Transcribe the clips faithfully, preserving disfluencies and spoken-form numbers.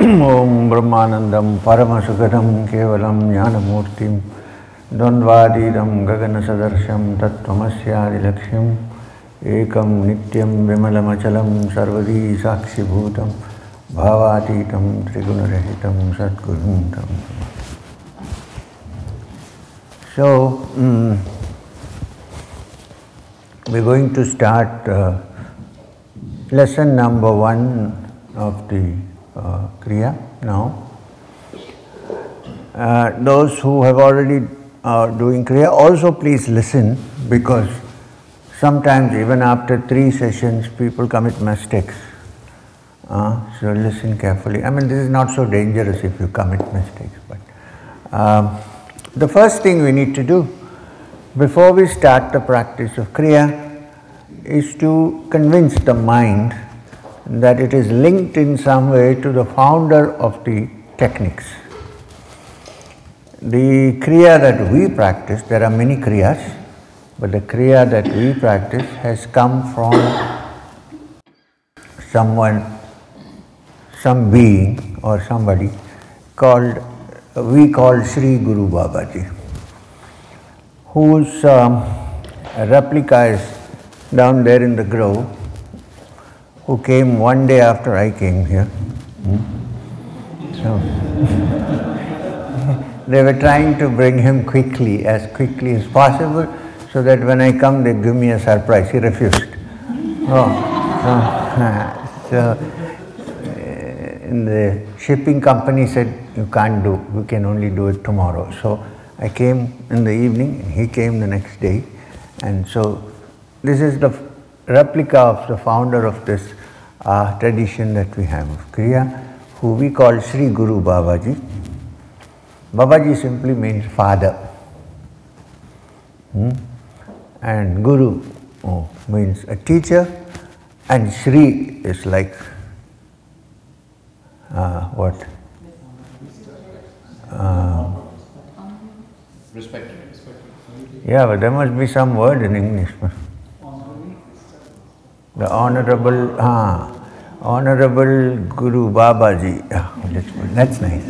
Om Brahmanandam Paramasukadam Kevalam Jnanamurtim Dvandvadidam Gagana Sadarsham Tattvamasya Laksham Ekam Nityam Vimalamachalam Sarvadi Sakshi Bhutam Bhavatitam Trigunarahitam Satguruntam. So, um, we're going to start uh, lesson number one of the uh, Kriya now. Uh, those who have already are doing Kriya, also please listen, because sometimes even after three sessions people commit mistakes. Uh, so listen carefully. I mean, this is not so dangerous if you commit mistakes, but um, the first thing we need to do before we start the practice of Kriya is to convince the mind that it is linked in some way to the founder of the techniques. The Kriya that we practice, there are many Kriyas, but the Kriya that we practice has come from someone, some being or somebody called, we call Sri Guru Babaji, whose um, replica is down there in the grove, who came one day after I came here. Hmm? So, they were trying to bring him quickly, as quickly as possible, so that when I come they give me a surprise. He refused. Oh, so, so in the shipping company said, you can't do, we can only do it tomorrow. So I came in the evening, and he came the next day, and so this is the replica of the founder of this uh, tradition that we have of Kriya, who we call Sri Guru Babaji. Babaji simply means father, hmm? and Guru oh, means a teacher, and Sri is like uh, what? Uh, Respected. Yeah, but there must be some word in English. The Honorable, ah, Honorable Guru Babaji. Ah, that's, that's nice.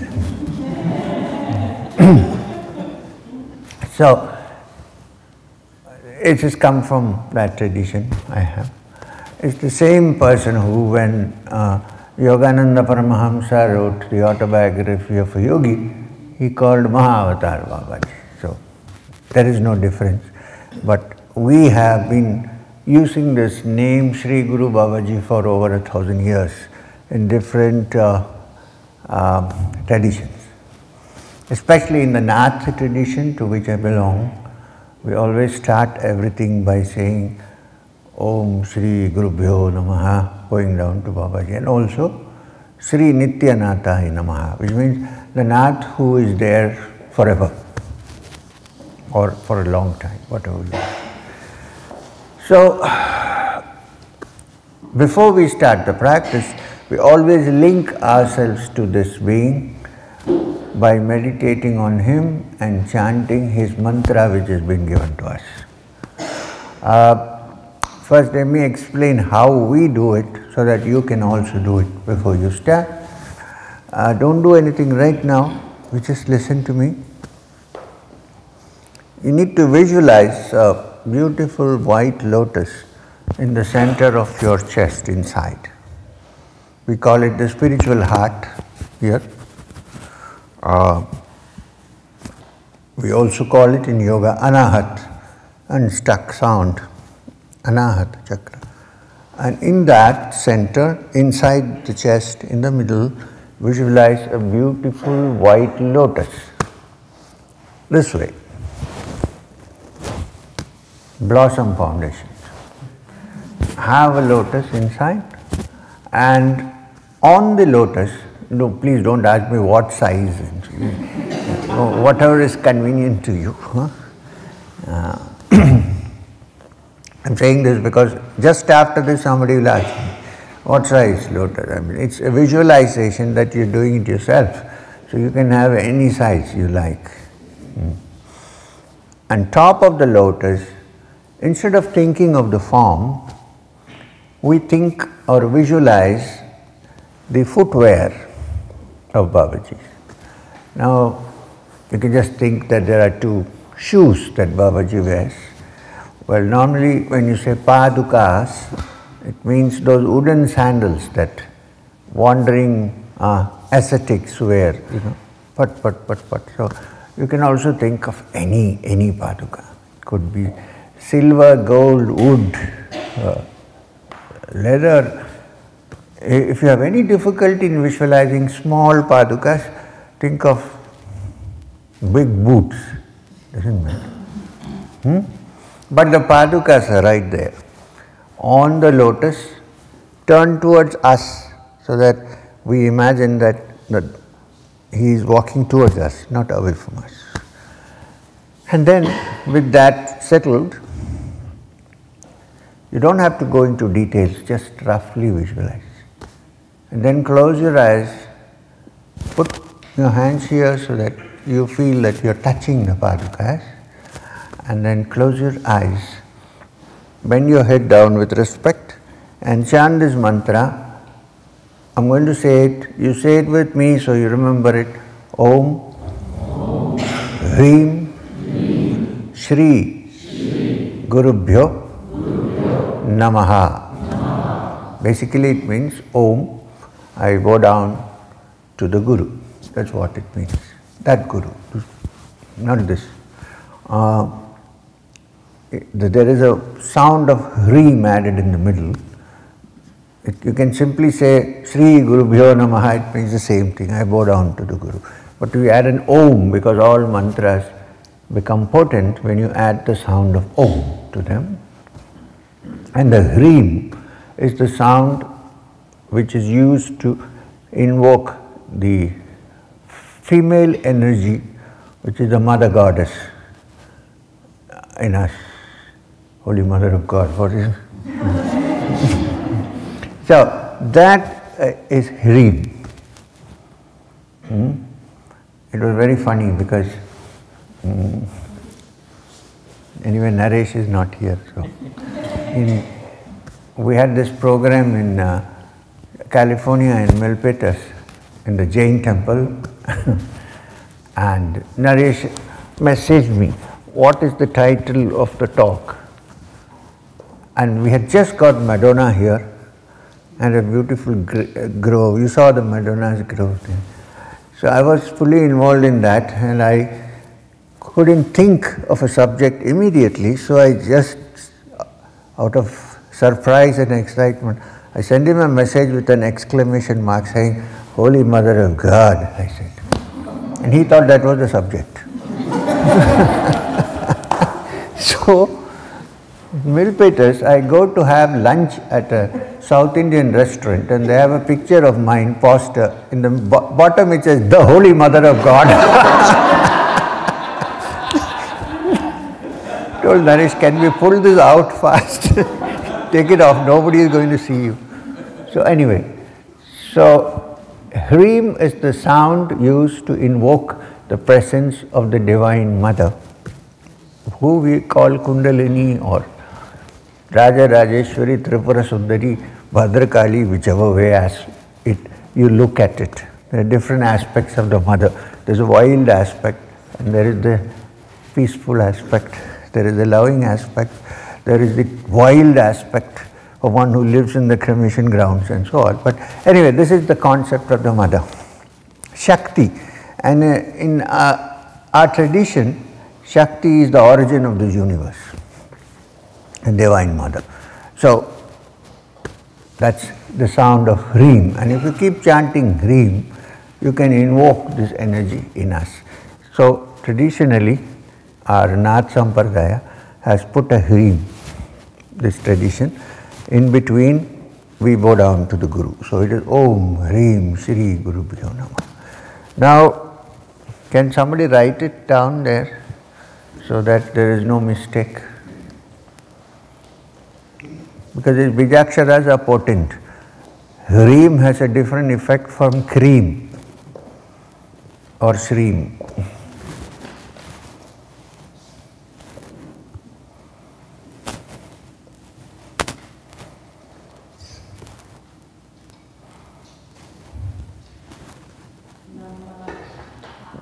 So, it has come from that tradition I have. It's the same person who, when uh, Yogananda Paramahamsa wrote the Autobiography of a Yogi, he called Mahavatar Babaji. So, there is no difference. But we have been using this name Sri Guru Babaji for over a thousand years in different uh, uh, traditions. Especially in the Nath tradition, to which I belong, we always start everything by saying Om Sri Gurubhyo Namaha, going down to Babaji, and also Sri Nityanathahi Namaha, which means the Nath who is there forever or for a long time, whatever you want. So, before we start the practice, we always link ourselves to this being by meditating on him and chanting his mantra which has been given to us. Uh, first, let me explain how we do it so that you can also do it before you start. Uh, don't do anything right now, you just listen to me. You need to visualize a beautiful white lotus in the center of your chest inside. We call it the spiritual heart here. Uh, we also call it in yoga Anahat, unstuck sound, Anahat chakra. And in that center, inside the chest, in the middle, visualize a beautiful white lotus. This way. Blossom foundations. Have a lotus inside, and on the lotus, no, please don't ask me what size, whatever is convenient to you. Huh? Uh, I'm saying this because just after this somebody will ask me, what size lotus? I mean, it's a visualization that you're doing it yourself, so you can have any size you like. Hmm. On top of the lotus, instead of thinking of the form, we think or visualize the footwear of Babaji's. Now, you can just think that there are two shoes that Babaji wears. Well, normally when you say padukas, it means those wooden sandals that wandering uh, ascetics wear, you know, pat, pat, pat, pat. So you can also think of any, any paduka. It could be silver, gold, wood, uh, leather. If you have any difficulty in visualizing small padukas, think of big boots. Doesn't matter. Hmm? But the padukas are right there. On the lotus, turn towards us so that we imagine that, that he is walking towards us, not away from us. And then with that settled, you don't have to go into details, just roughly visualize. And then close your eyes, put your hands here so that you feel that you're touching the padukas, and then close your eyes, bend your head down with respect and chant this mantra. I'm going to say it, you say it with me so you remember it. Om, Hreem Sri Gurubhyo Namaha. Basically it means Om, I bow down to the Guru. That's what it means. That Guru, not this. Uh, there is a sound of Hreem added in the middle. It, you can simply say Sri Gurubhyo Namaha, it means the same thing, I bow down to the Guru. But we add an Om because all mantras become potent when you add the sound of Om to them. And the Hreem is the sound which is used to invoke the female energy, which is the Mother Goddess in us. Holy Mother of God, what is it? So, that uh, is Hreem. Hmm? It was very funny because, um, anyway, Naresh is not here. So, in, we had this program in uh, California in Milpitas, in the Jain temple, and Naresh messaged me, what is the title of the talk? And we had just got Madonna here, and a beautiful grove. You saw the Madonna's grove there. So I was fully involved in that, and I couldn't think of a subject immediately, so I just, out of surprise and excitement, I sent him a message with an exclamation mark saying, Holy Mother of God, I said. And he thought that was the subject. So, Milpitas, I go to have lunch at a South Indian restaurant, and they have a picture of mine, poster. In the bo bottom it says, the Holy Mother of God. Told Naresh, can we pull this out fast? Take it off, nobody is going to see you. So anyway, so Hreem is the sound used to invoke the presence of the Divine Mother, who we call Kundalini or Raja Rajeshwari, Tripura Sundari, Bhadrakali, whichever way as it you look at it. There are different aspects of the mother. There is a wild aspect, and there is the peaceful aspect, there is the loving aspect, there is the wild aspect of one who lives in the cremation grounds and so on. But anyway, this is the concept of the mother. Shakti. And uh, in uh, our tradition, Shakti is the origin of the universe, the Divine Mother. So, that's the sound of Hreem. And if you keep chanting Hreem, you can invoke this energy in us. So, traditionally, our Nath Sampradaya has put a Hreem, this tradition, in between we bow down to the Guru. So, it is Om Hreem Sri Gurubhyo Namaha. Now, can somebody write it down there so that there is no mistake? Because these Bijaksharas are potent. Hreem has a different effect from Kreem or Shreem.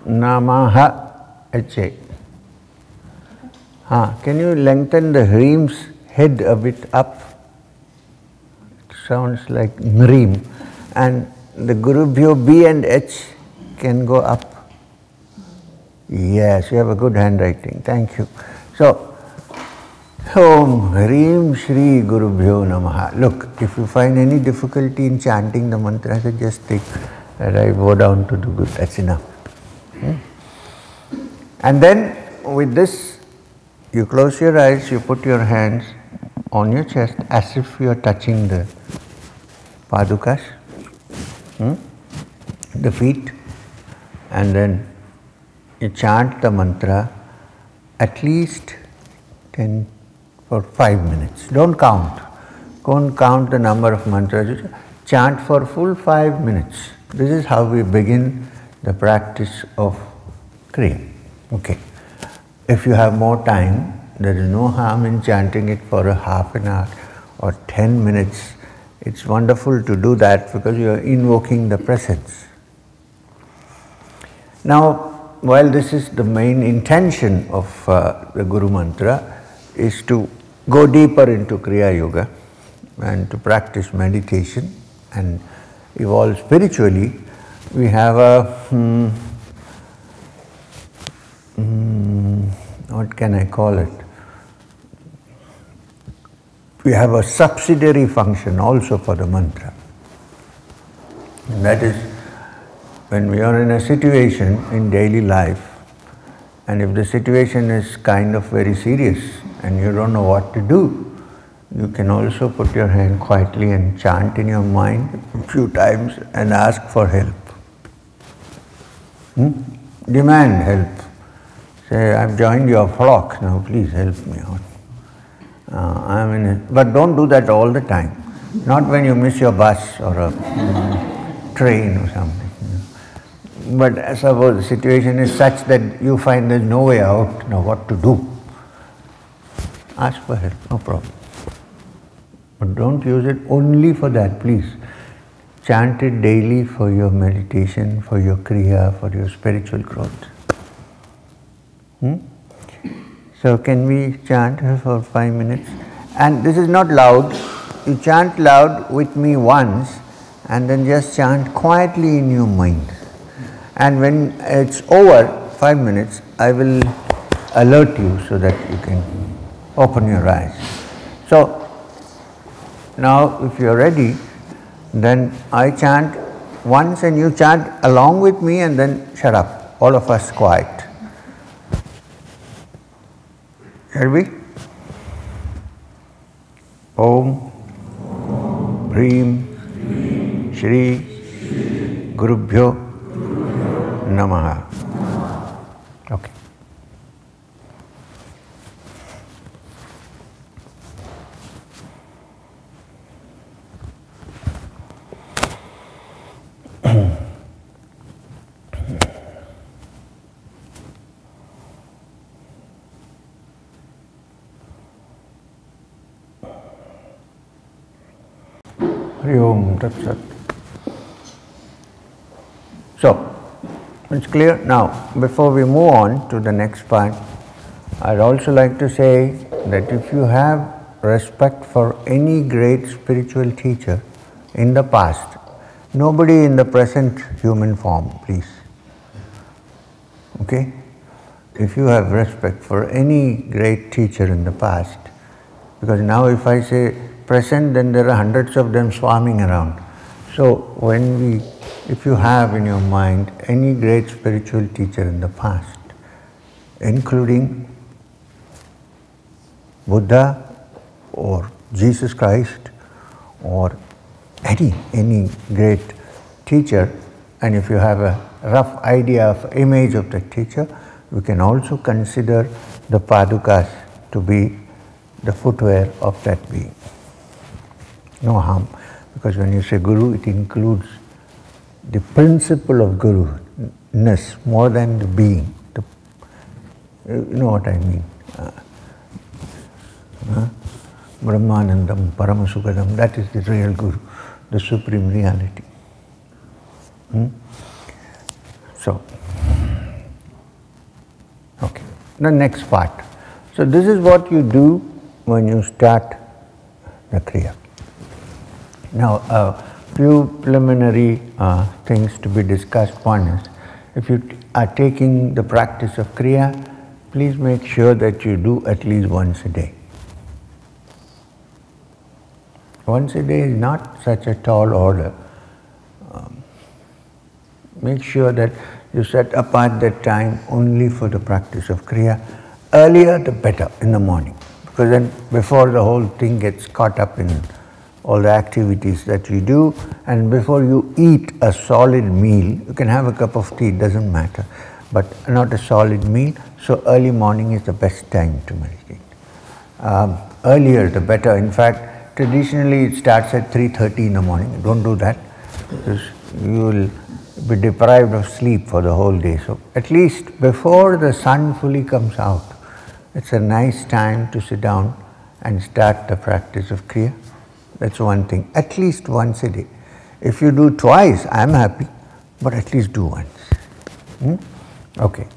Namaha, H A. Ah, can you lengthen the Hreem's head a bit up? It sounds like Hreem. And the Gurubhyo B and H can go up. Yes, you have a good handwriting. Thank you. So, Om Hreem Sri Gurubhyo Namaha. Look, if you find any difficulty in chanting the mantra, just think that I bow down to do good. That's enough. Hmm? And then with this, you close your eyes, you put your hands on your chest as if you are touching the padukas, hmm? the feet, and then you chant the mantra at least ten for five minutes. Don't count. Don't count the number of mantras. Chant for full five minutes. This is how we begin the practice of Kriya. Okay. If you have more time, there is no harm in chanting it for a half an hour or ten minutes. It's wonderful to do that because you are invoking the presence. Now, while this is the main intention of uh, the Guru Mantra, is to go deeper into Kriya Yoga and to practice meditation and evolve spiritually, we have a, hmm, hmm, what can I call it? We have a subsidiary function also for the mantra. And that is when we are in a situation in daily life, and if the situation is kind of very serious and you don't know what to do, you can also put your hand quietly and chant in your mind a few times and ask for help. Hmm? Demand help. Say, I've joined your flock, now please help me out. Uh, I'm in a, but don't do that all the time. Not when you miss your bus or a um, train or something. But suppose the situation is such that you find there's no way out, now what to do? Ask for help, no problem. But don't use it only for that, please. Chant it daily for your meditation, for your Kriya, for your spiritual growth. Hmm? So can we chant for five minutes? And this is not loud. You chant loud with me once and then just chant quietly in your mind. And when it's over, five minutes, I will alert you so that you can open your eyes. So, now if you are ready, then I chant once and you chant along with me and then shut up, all of us quiet. Shall we? Om Hreem Sri Gurubhyo Namaha. Okay. Om Tat Sat. So, it's clear now. Before we move on to the next part, I'd also like to say that if you have respect for any great spiritual teacher in the past, nobody in the present human form, please. Okay? If you have respect for any great teacher in the past, because now if I say present, then there are hundreds of them swarming around. So when we, if you have in your mind any great spiritual teacher in the past, including Buddha or Jesus Christ or any, any great teacher, and if you have a rough idea of image of the teacher, we can also consider the padukas to be the footwear of that being. No harm, because when you say Guru, it includes the principle of Guru-ness more than the being. The, you know what I mean? Uh, uh, Brahmanandam, Paramasukadam, that is the real Guru, the supreme reality. Hmm? So, the next part. So this is what you do when you start the Kriya. Now, a few preliminary uh, things to be discussed. One is, if you are taking the practice of Kriya, please make sure that you do at least once a day. Once a day is not such a tall order. Um, make sure that you set apart that time only for the practice of Kriya. Earlier the better, in the morning, because then before the whole thing gets caught up in all the activities that you do, and before you eat a solid meal, you can have a cup of tea, it doesn't matter, but not a solid meal, so early morning is the best time to meditate. Um, earlier the better. In fact, traditionally it starts at three thirty in the morning. Don't do that, because you will be deprived of sleep for the whole day. So at least before the sun fully comes out, it's a nice time to sit down and start the practice of Kriya. That's one thing, at least once a day. If you do twice, I'm happy, but at least do once. Hmm? Okay.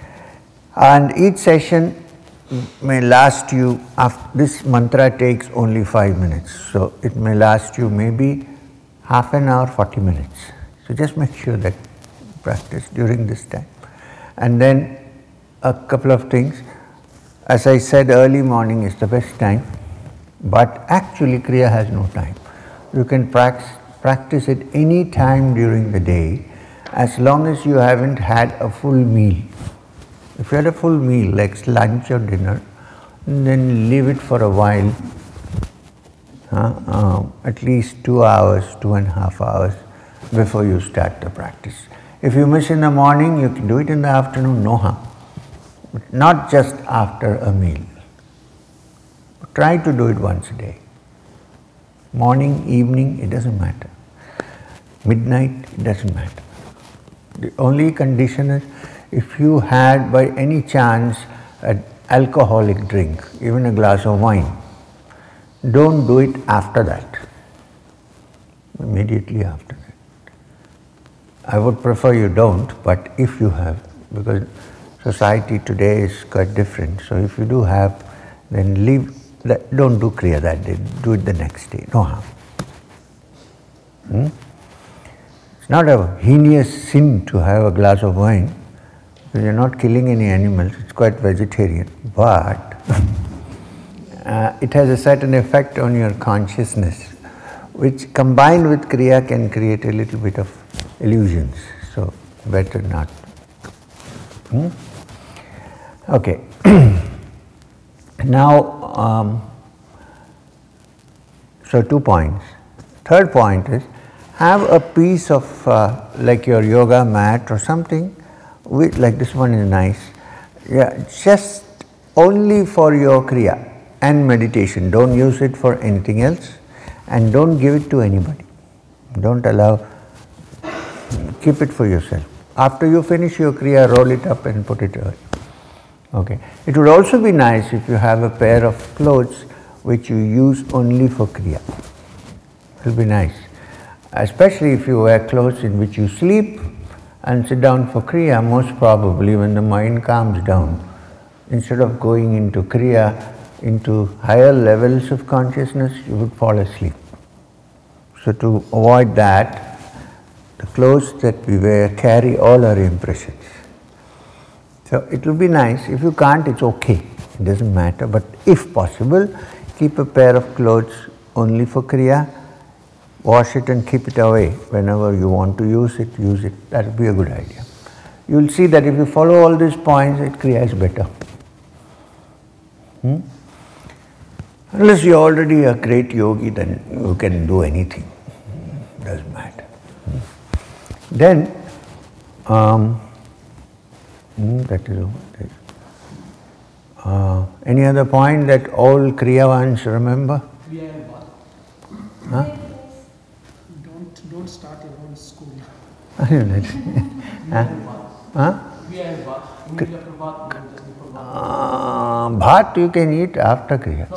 And each session may last you, after, this mantra takes only five minutes, so it may last you maybe half an hour, forty minutes. So just make sure that you practice during this time. And then a couple of things. As I said, early morning is the best time, but actually Kriya has no time. You can practice, practice it any time during the day, as long as you haven't had a full meal. If you had a full meal, like lunch or dinner, then leave it for a while, uh, uh, at least two hours, two and a half hours before you start the practice. If you miss in the morning, you can do it in the afternoon, no harm. But not just after a meal. Try to do it once a day. Morning, evening, it doesn't matter. Midnight, it doesn't matter. The only condition is, if you had by any chance an alcoholic drink, even a glass of wine, don't do it after that, immediately after that. I would prefer you don't, but if you have, because society today is quite different, so if you do have, then leave, that, don't do Kriya that day, do it the next day, no harm. Hmm? It's not a heinous sin to have a glass of wine, because you're not killing any animals, it's quite vegetarian, but uh, it has a certain effect on your consciousness, which combined with Kriya can create a little bit of illusions, so better not. Hmm? Okay. Now, um, so two points. Third point is, have a piece of uh, like your yoga mat or something, with, like this one is nice, yeah, just only for your Kriya and meditation. Don't use it for anything else, and don't give it to anybody. Don't allow, keep it for yourself. After you finish your Kriya, roll it up and put it away. Okay. It would also be nice if you have a pair of clothes which you use only for Kriya. It will be nice. Especially if you wear clothes in which you sleep and sit down for Kriya, most probably when the mind calms down, instead of going into Kriya, into higher levels of consciousness, you would fall asleep. So to avoid that, the clothes that we wear carry all our impressions. So it will be nice. If you can't, it's okay. It doesn't matter. But if possible, keep a pair of clothes only for Kriya. Wash it and keep it away. Whenever you want to use it, use it. That would be a good idea. You will see that if you follow all these points, it Kriya is better. Hmm? Unless you're already a great yogi, then you can do anything. Doesn't matter. Hmm. Then, um, Hmm, that is what uh, any other point that all Kriyavans remember? Kriya Yoga. Huh? Don't don't start your own school. huh? Huh? Kriya Yoga. Immediately after bath, you just before bath. Uh, bhat you can eat after Kriya.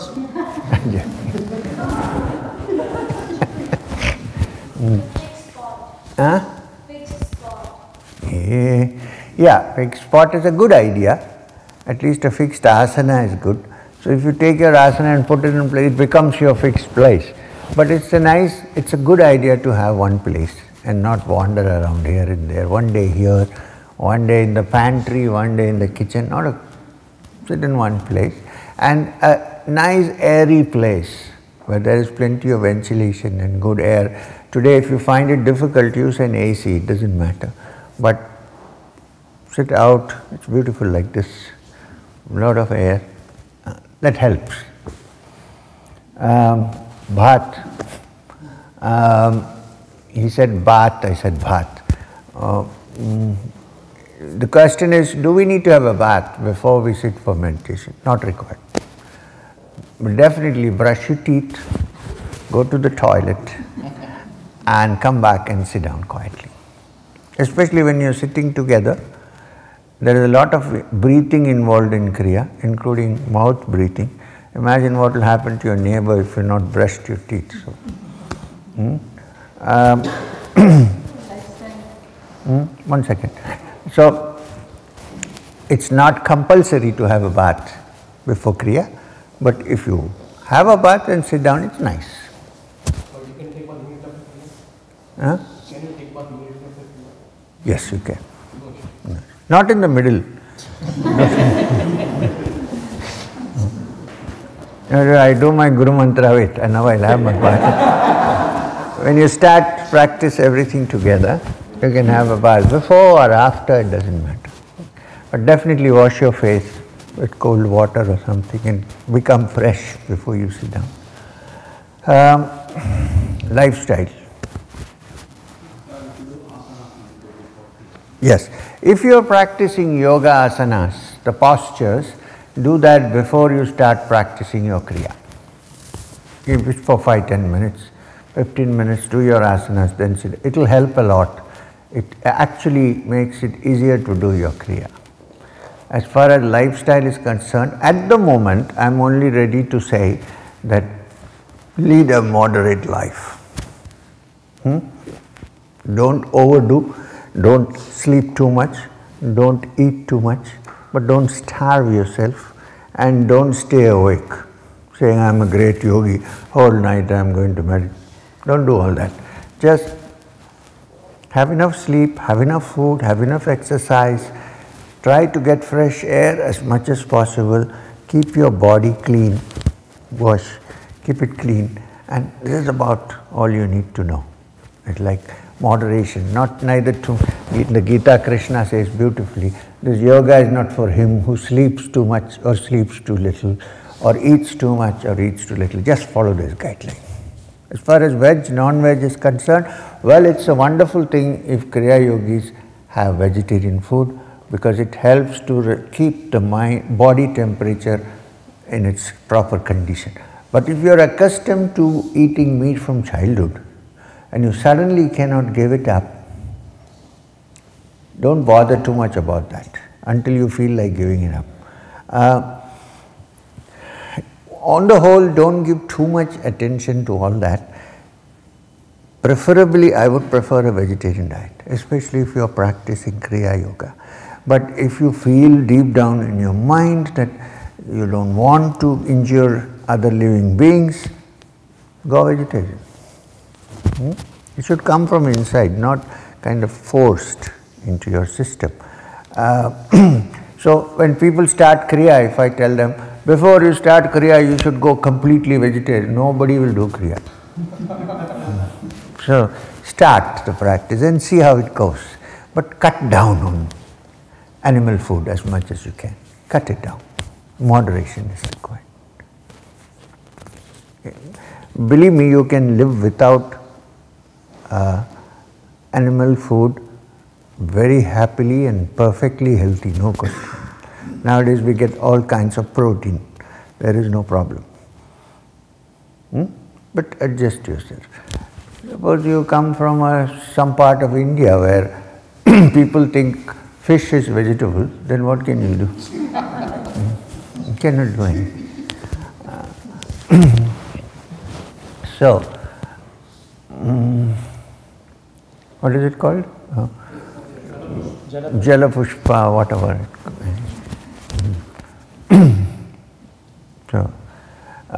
hmm. Huh? Yeah. Yeah, fixed spot is a good idea, At least a fixed asana is good. So if you take your asana and put it in place, it becomes your fixed place. But it's a nice, it's a good idea to have one place and not wander around here and there. One day here, one day in the pantry, one day in the kitchen. Not a, sit in one place. And a nice airy place where there is plenty of ventilation and good air. Today if you find it difficult, use an A C, it doesn't matter. But sit out, it's beautiful like this, a lot of air, uh, that helps. Um, bath, um, he said bath, I said bath. Uh, mm, the question is, do we need to have a bath before we sit for meditation? Not required. But definitely brush your teeth, go to the toilet and come back and sit down quietly. Especially when you're sitting together, there is a lot of breathing involved in Kriya, including mouth breathing. Imagine what will happen to your neighbor if you not brushed your teeth. So, hmm? um, hmm? One second. So, it's not compulsory to have a bath before Kriya, but if you have a bath and sit down, it's nice. Or you can take one minute of it. Huh? Can you take one minute of it? Yes, you can. Not in the middle. I do my Guru Mantra, wait, and now I'll have my bath. When you start practice everything together, you can have a bath. Before or after, it doesn't matter. But definitely wash your face with cold water or something and become fresh before you sit down. Um, lifestyle. Yes, if you are practicing yoga asanas, the postures, do that before you start practicing your Kriya. Keep it for five to ten minutes, fifteen minutes, do your asanas, then sit. It will help a lot. It actually makes it easier to do your Kriya. As far as lifestyle is concerned, at the moment, I am only ready to say that lead a moderate life. Hmm? Don't overdo. Don't sleep too much, don't eat too much, but don't starve yourself and don't stay awake saying I'm a great yogi, whole night I'm going to meditate. Don't do all that. Just have enough sleep, have enough food, have enough exercise, try to get fresh air as much as possible, keep your body clean, wash, keep it clean, and this is about all you need to know. It's like moderation, not neither too. The Gita Krishna says beautifully, this yoga is not for him who sleeps too much or sleeps too little or eats too much or eats too little. Just follow this guideline. As far as veg, non-veg is concerned, well, it's a wonderful thing if Kriya Yogis have vegetarian food because it helps to keep the mind, body temperature in its proper condition. But if you are accustomed to eating meat from childhood, and you suddenly cannot give it up, don't bother too much about that until you feel like giving it up. Uh, on the whole, don't give too much attention to all that. Preferably, I would prefer a vegetarian diet, especially if you are practicing Kriya Yoga. But if you feel deep down in your mind that you don't want to injure other living beings, go vegetarian. Hmm? It should come from inside, not kind of forced into your system. Uh, so when people start Kriya, if I tell them, before you start Kriya, you should go completely vegetarian, nobody will do Kriya. So start the practice and see how it goes. But cut down on animal food as much as you can. Cut it down. Moderation is required. Believe me, you can live without uh, animal food very happily and perfectly healthy, no question. Nowadays we get all kinds of protein. There is no problem. Hmm? But adjust yourself. Suppose you come from a, some part of India where people think fish is vegetable, then what can you do? Hmm? You cannot do anything. Uh, so, um, what is it called? Uh, Jala Pushpa, whatever.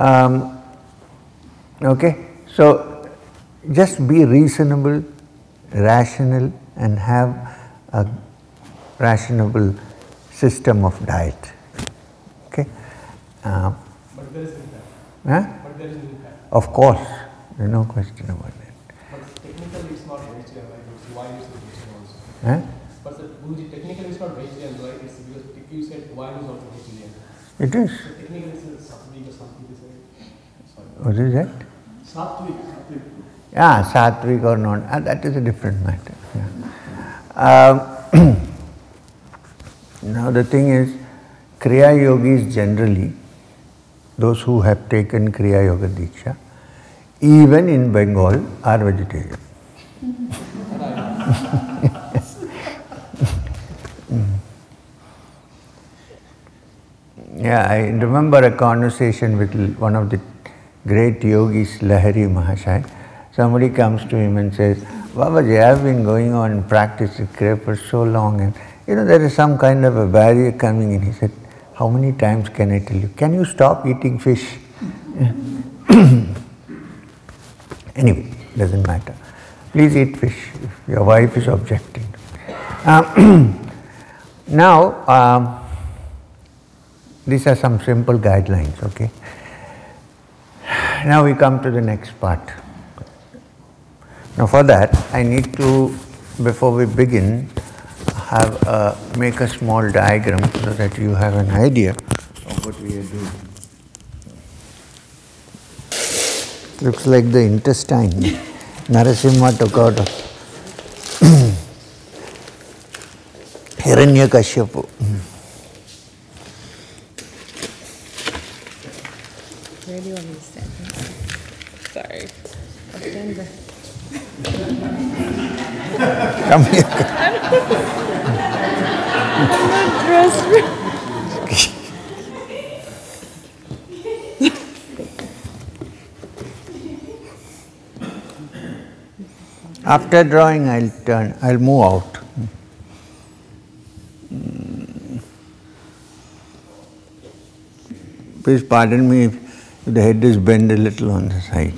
Um, okay, so just be reasonable, rational, and have a rational system of diet. Okay. Uh, but there is impact. huh? But there is impact. Of course, there's no question about that. But technically it's not vegetarian, right? It's wine is vegetarian also. Huh? But the Guruji, technically it's not vegetarian, right? It's because you said wine is also vegetarian. It is. So technically it's a sattvic or something to say. Sorry. What is that? Sattvic. Sattvic. Yeah, sattvic or not, uh, that is a different matter. Yeah. Um, now the thing is, Kriya Yogis generally, those who have taken Kriya Yoga Diksha, even in Bengal, are vegetarian. Yeah, I remember a conversation with one of the great yogis, Lahari Mahashai. Somebody comes to him and says, Babaji, I have been going on practicing Kriya for so long, and you know, there is some kind of a barrier coming in. He said, how many times can I tell you? Can you stop eating fish? Anyway, doesn't matter. Please eat fish if your wife is objecting. Um, now, um, these are some simple guidelines, okay? Now we come to the next part. Now for that, I need to, before we begin, have a, make a small diagram so that you have an idea of what we are doing. Looks like the intestine. Narasimha took out of Hiranyakashipu. Where do you want me to stand? Sorry. I'll stand there. Come here. After drawing, I'll turn, I'll move out. Please pardon me if the head is bent a little on the side.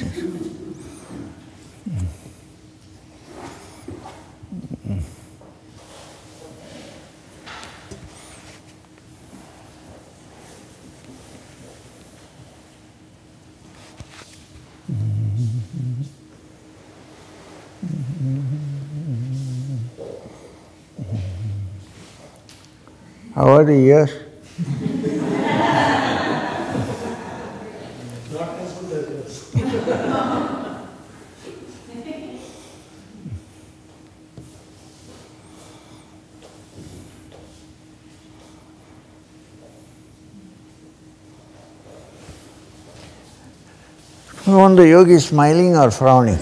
How are the ears? Not as good as this. You want the yogi smiling or frowning?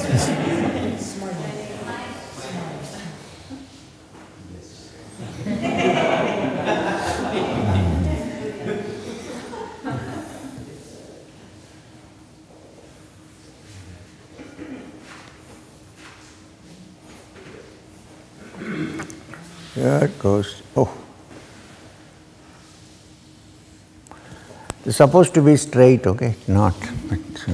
There it goes. Oh. It's supposed to be straight, okay? Not. But, uh,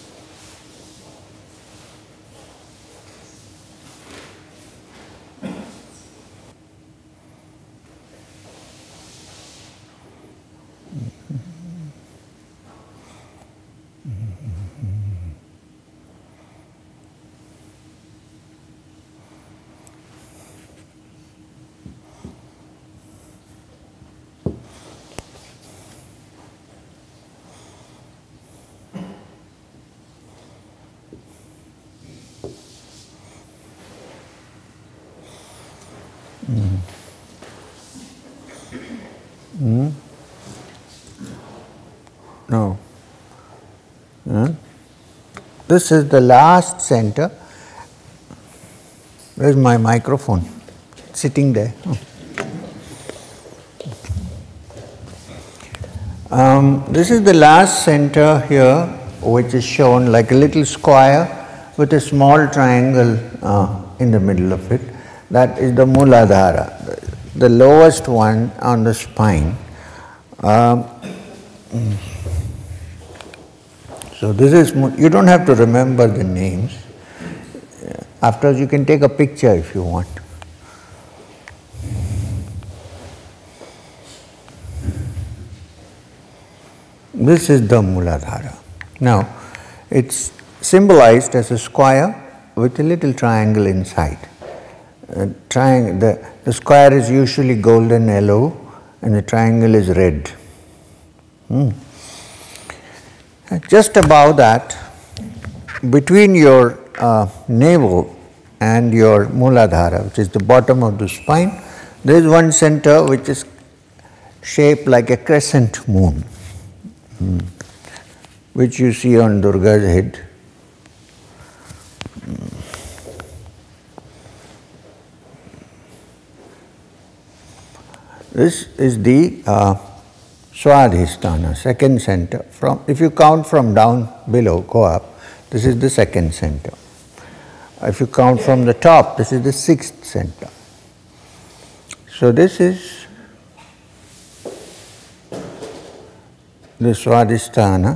Hmm? No. Hmm? This is the last center. Where's my microphone? Sitting there. Oh. Um, this is the last center here, which is shown like a little square with a small triangle uh, in the middle of it. That is the Muladhara, the lowest one on the spine. Um, So this is, you don't have to remember the names. Afterwards you can take a picture if you want. This is the Muladhara. Now, it's symbolized as a square with a little triangle inside. Uh, triang the, the square is usually golden yellow and the triangle is red. Hmm. Just above that, between your uh, navel and your Muladhara, which is the bottom of the spine, there is one center which is shaped like a crescent moon, hmm. which you see on Durga's head. This is the uh, Swadhisthana, second center. From, if you count from down below, go up, this is the second center. If you count from the top, this is the sixth center. So this is the Swadhisthana.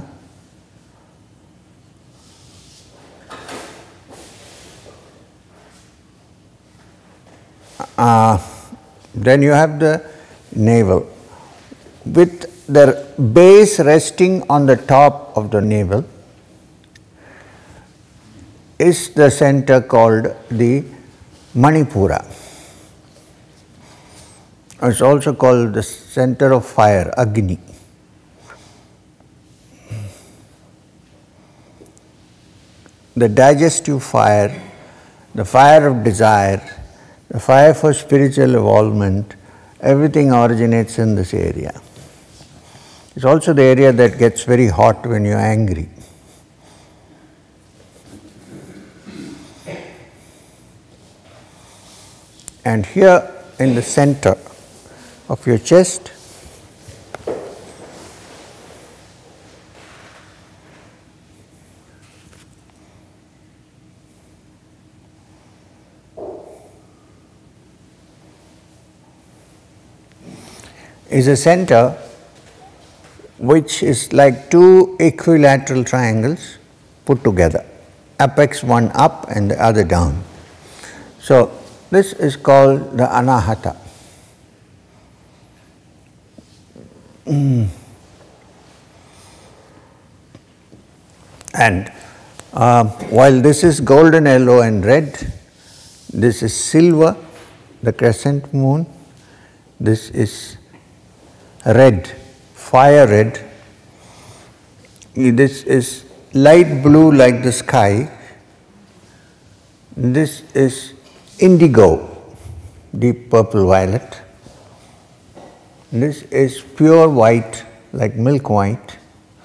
Uh, then you have the navel, with the base resting on the top of the navel is the center called the Manipura. It's also called the center of fire, Agni. The digestive fire, the fire of desire, the fire for spiritual evolvement, everything originates in this area. It's also the area that gets very hot when you're angry. And here in the center of your chest, is a center which is like two equilateral triangles put together, apex one up and the other down. So this is called the Anahata. Mm. And uh, while this is golden yellow and red, this is silver, the crescent moon, this is red, fire red, this is light blue like the sky, this is indigo, deep purple violet, this is pure white like milk white,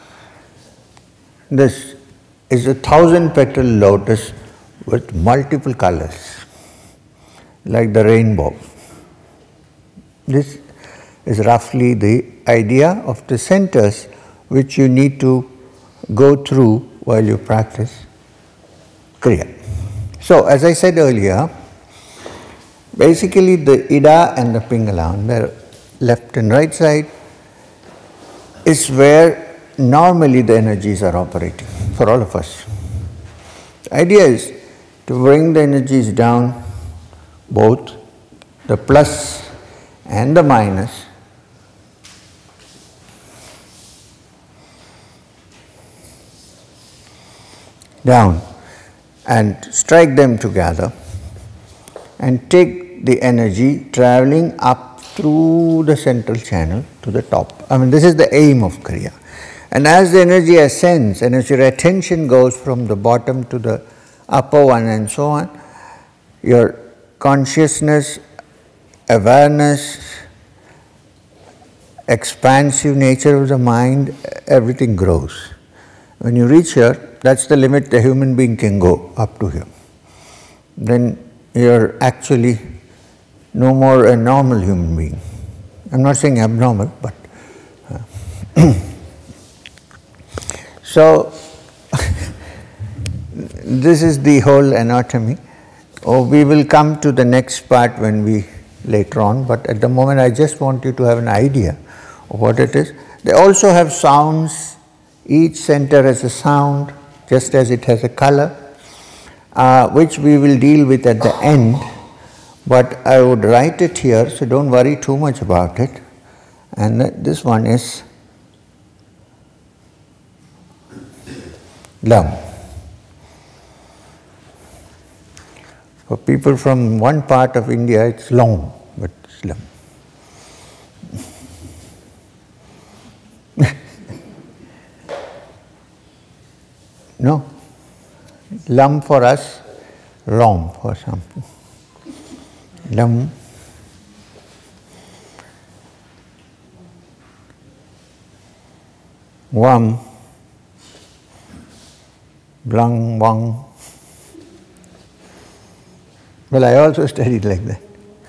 this is a thousand petal lotus with multiple colors like the rainbow. This is roughly the idea of the centers which you need to go through while you practice Kriya. So, as I said earlier, basically the Ida and the Pingala on the left and right side is where normally the energies are operating for all of us. The idea is to bring the energies down, both the plus and the minus, down and strike them together and take the energy traveling up through the central channel to the top. I mean, this is the aim of Kriya. And as the energy ascends, and as your attention goes from the bottom to the upper one and so on, your consciousness, awareness, expansive nature of the mind, everything grows. When you reach here, that's the limit the human being can go, up to here. Then you're actually no more a normal human being. I'm not saying abnormal, but uh, so this is the whole anatomy. Oh, we will come to the next part when we later on, but at the moment I just want you to have an idea of what it is. They also have sounds Each center has a sound, just as it has a color, uh, which we will deal with at the end. But I would write it here, so don't worry too much about it. And this one is Lam. For people from one part of India, it's long, but it's Lam. No, Lam for us, Ram for some. Lam. Wam. Blang, Wang. Well, I also studied like that.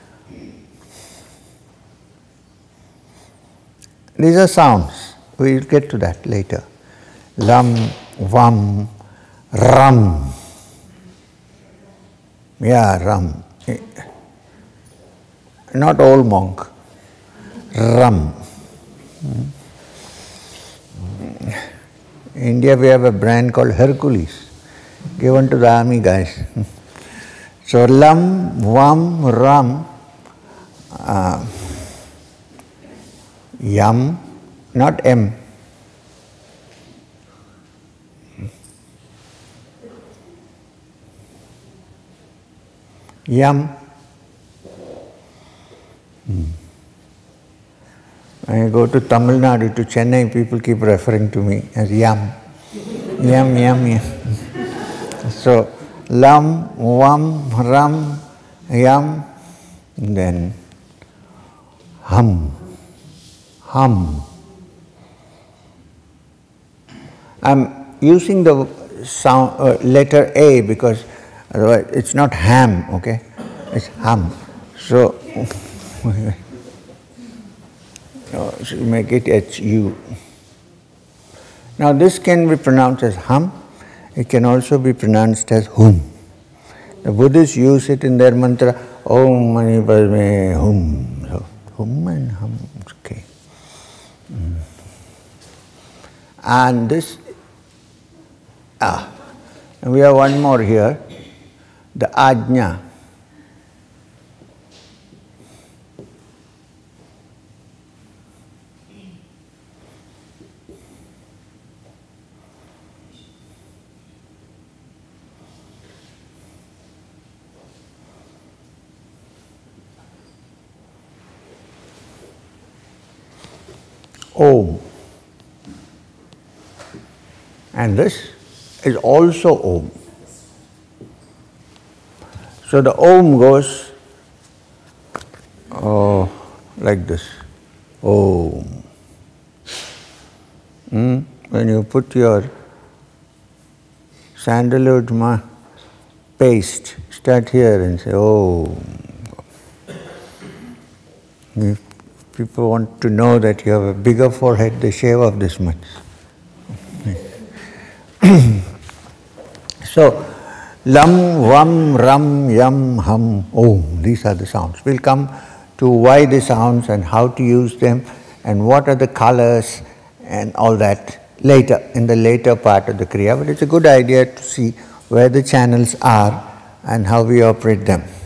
These are sounds. We will get to that later. Lam, Vam, Ram. Yeah, Ram. Not old monk. Ram. In India we have a brand called Hercules, given to the army guys. So Lam, Vam, Ram, uh, Yam, not M. Yam. Hmm. When I go to Tamil Nadu, to Chennai, people keep referring to me as Yam. Yam, Yam, Yam. So, Lam, Vam, Ram, Yam, then Hum. Hum. I'm using the sound, uh, letter A because otherwise it's not ham, okay? It's hum. So, so you make it H U. Now this can be pronounced as hum. It can also be pronounced as hum. The Buddhists use it in their mantra, Om Mani Padme Hum. So, hum and hum, okay. Mm. And this, ah, and we have one more here, the Ajna. Om. And this is also Om. So the Om goes oh, like this. Om. Mm? When you put your sandalwood ma paste, start here and say Om. If people want to know that you have a bigger forehead, they shave off this much. So, Lam, Vam, Ram, Yam, Hum, Om. These are the sounds. We'll come to why the sounds and how to use them and what are the colors and all that later, in the later part of the Kriya. But it's a good idea to see where the channels are and how we operate them.